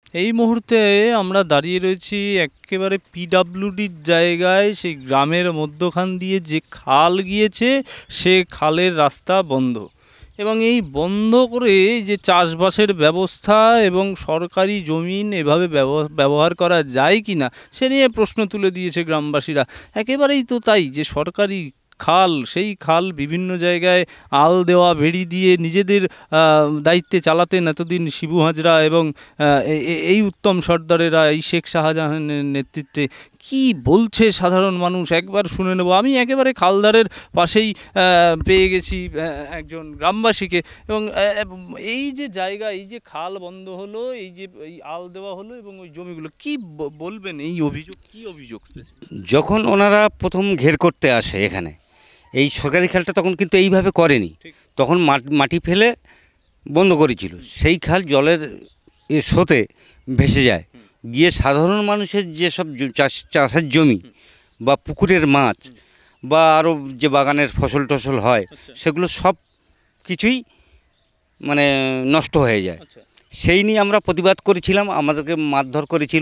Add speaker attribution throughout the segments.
Speaker 1: এই মুহূর্তে আমরা দাঁড়িয়ে রয়েছি একেবারে পিডাব্লিউডির জায়গায়, সেই গ্রামের মধ্যখান দিয়ে যে খাল গিয়েছে সে খালের রাস্তা বন্ধ। এবং এই বন্ধ করে যে চাষবাসের ব্যবস্থা এবং সরকারি জমিন এভাবে ব্যবহার করা যায় কি না সে নিয়ে প্রশ্ন তুলে দিয়েছে গ্রামবাসীরা। একেবারেই তো তাই, যে সরকারি খাল, সেই খাল বিভিন্ন জায়গায় আল দেওয়া বেড়ি দিয়ে নিজেদের দায়িত্বে চালাতেন এতদিন শিবু হাজরা এবং এই উত্তম সর্দারেরা, এই শেখ শাহজাহানের নেতৃত্বে। কি বলছে সাধারণ মানুষ একবার শুনে নেব। আমি একেবারে খালধারের পাশেই পেয়ে গেছি একজন গ্রামবাসীকে। এবং এই যে জায়গা, এই যে খাল বন্ধ হলো, এই যে এই আল দেওয়া হলো এবং ওই জমিগুলো, কি বলবেন এই অভিযোগ, কি অভিযোগ?
Speaker 2: যখন ওনারা প্রথম ঘের করতে আসে এখানে, এই সরকারি খালটা তখন কিন্তু এইভাবে করেনি, তখন মাটি ফেলে বন্ধ করেছিল। সেই খাল জলের স্রোতে ভেসে যায়, গিয়ে সাধারণ মানুষের যেসব চাষের জমি বা পুকুরের মাছ বা আরও যে বাগানের ফসল টসল হয় সেগুলো সব কিছুই মানে নষ্ট হয়ে যায়। সেই নিয়ে আমরা প্রতিবাদ করেছিলাম, আমাদেরকে মারধর করেছিল।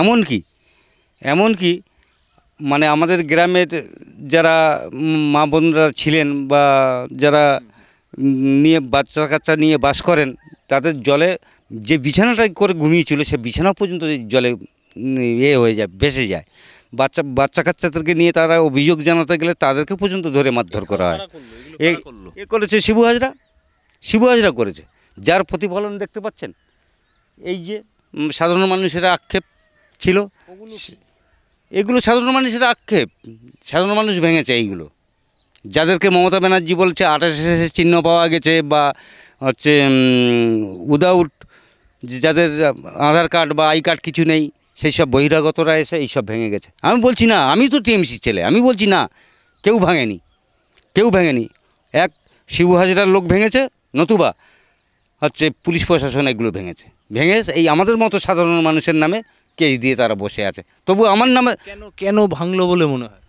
Speaker 2: এমনকি মানে আমাদের গ্রামের যারা মা বোনরা ছিলেন বা যারা নিয়ে বাচ্চা কাচ্চা নিয়ে বাস করেন, তাদের জলে যে বিছানাটা করে ঘুমিয়েছিল সে বিছানা পর্যন্ত জলে হয়ে যায়, ভেসে যায়। বাচ্চা কাচ্চাদেরকে নিয়ে তারা অভিযোগ জানাতে গেলে তাদেরকে পর্যন্ত ধরে মারধর করা হয়। এ করেছে শিবু হাজরা করেছে, যার প্রতিফলন দেখতে পাচ্ছেন। এই যে সাধারণ মানুষের আক্ষেপ ছিল, এগুলো সাধারণ মানুষের আক্ষেপ, সাধারণ মানুষ ভেঙেছে এইগুলো। যাদেরকে মমতা ব্যানার্জি বলছে 28 চিহ্ন পাওয়া গেছে বা হচ্ছে উইদাউট, যাদের আধার কার্ড বা আই কার্ড কিছু নেই, সেই সব বহিরাগতরা এসে এইসব ভেঙে গেছে। আমি বলছি না, আমি তো টিএমসি ছেলে, আমি বলছি না, কেউ ভাঙেনি। এক শিবু হাজরার লোক ভেঙেছে, নতুবা হচ্ছে পুলিশ প্রশাসন এগুলো ভেঙে এই আমাদের মতো সাধারণ মানুষের নামে কেস দিয়ে তারা বসে আছে। তবু আমার নামে
Speaker 1: কেন ভাঙলো বলে মনে হয়?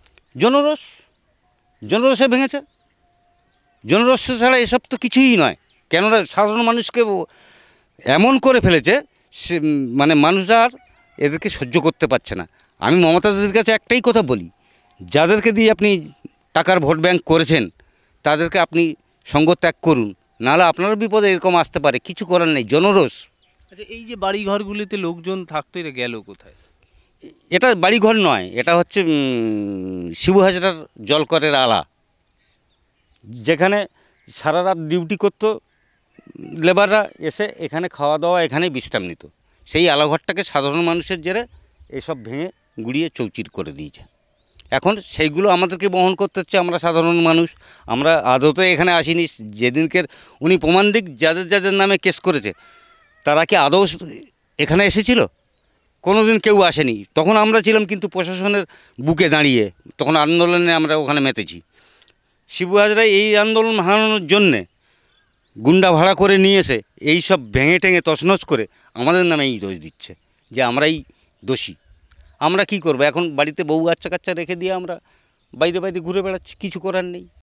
Speaker 2: জনরসে ভেঙেছে। জনরস ছাড়া এসব তো কিছুই নয়। কেননা সাধারণ মানুষকে এমন করে ফেলেছে, সে মানে মানুষ আর এদেরকে সহ্য করতে পারছে না। আমি মমতা দিদির কাছে একটাই কথা বলি, যাদেরকে দিয়ে আপনি টাকার ভোট ব্যাংক করেছেন তাদেরকে আপনি সঙ্গ ত্যাগ করুন, নাহলে আপনার বিপদে এরকম আসতে পারে। কিছু করার নেই, জনরোষ।
Speaker 1: আচ্ছা, এই যে বাড়িঘরগুলিতে লোকজন থাকতে গেল কোথায়?
Speaker 2: এটা বাড়িঘর নয়, এটা হচ্ছে শিবু হাজরার জলকরের আলা, যেখানে সারা রাত ডিউটি করতো লেবাররা, এসে এখানে খাওয়া দাওয়া, এখানেই বিশ্রাম নিত। সেই আলাঘরটাকে সাধারণ মানুষের জেরে এসব ভেঙে গুড়িয়ে চৌচির করে দিয়েছে। এখন সেইগুলো আমাদেরকে বহন করতে হচ্ছে। আমরা সাধারণ মানুষ, আমরা আদতে এখানে আসিনি। যেদিনকের উনি প্রমাণ দিক, যাদের নামে কেস করেছে তারা কি আদৌ এখানে এসেছিল? কোনো দিন কেউ আসেনি। তখন আমরা ছিলাম কিন্তু প্রশাসনের বুকে দাঁড়িয়ে, তখন আন্দোলনে আমরা ওখানে মেতেছি। শিবু হাজরা এই আন্দোলন হারানোর জন্যে গুন্ডা ভাড়া করে নিয়ে এসে এই সব ভেঙে টেঙে তছনছ করে আমাদের নামে এই দোষ দিচ্ছে যে আমরাই দোষী। আমরা কি করব এখন? বাড়িতে বউ বাচ্চা কাচ্চা রেখে দিয়ে আমরা বাইরে ঘুরে বেড়াচ্ছি, কিছু করার নেই।